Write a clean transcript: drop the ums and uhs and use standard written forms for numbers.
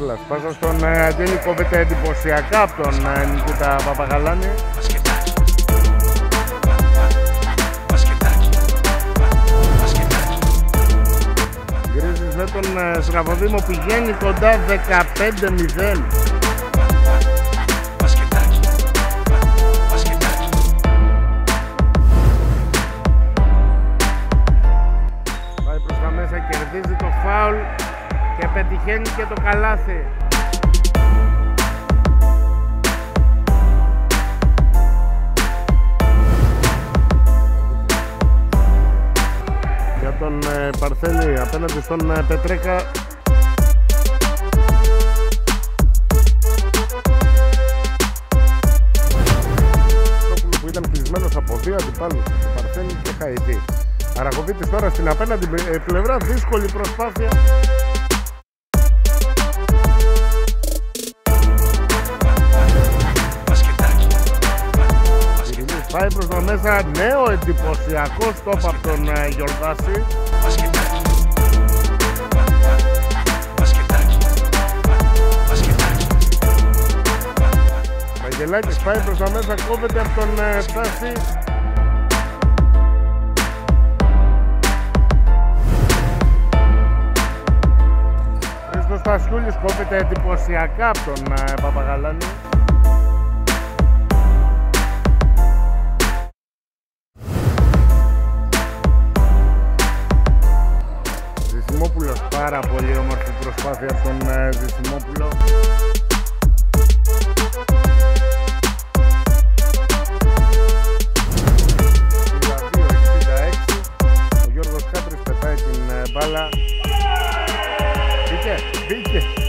μπάλας. Πάσα στον Αντέλη, κόβεται εντυπωσιακά από τον Νικήτα Παπαγαλάνη. Γκρίζης με τον Στραβοδήμο, πηγαίνει κοντά 15-0. Πάει προς τα μέσα, κερδίζει το φάουλ και πετυχαίνει και το καλάθι. Για τον Παρθένη απέναντι στον Πετρέκα. Που ήταν κλεισμένος από δύο αντιπάλους, Παρθένη και Χαϊδί. Αραγοβίτης τώρα στην απέναντι πλευρά, δύσκολη προσπάθεια. Πάει προς τα μέσα, νέο εντυπωσιακό στόπ από τον Γιορδάση. Βαγγελάκης πάει προς τα μέσα, κόβεται από τον Στάση. Χρήστος Στασιούλης κόβεται εντυπωσιακά από τον Παπαγαλάνη. Ζησιμόπουλος, πάρα πολύ όμορφη προσπάθεια από τον Ζησιμόπουλο. Ο Γιώργος Κάτρης πετάει την μπάλα. Μπήκε.